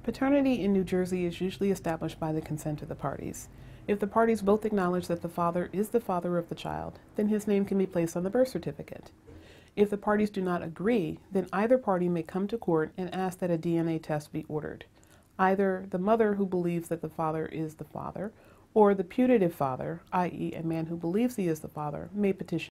Paternity in New Jersey is usually established by the consent of the parties. If the parties both acknowledge that the father is the father of the child, then his name can be placed on the birth certificate. If the parties do not agree, then either party may come to court and ask that a DNA test be ordered. Either the mother who believes that the father is the father, or the putative father, i.e. a man who believes he is the father, may petition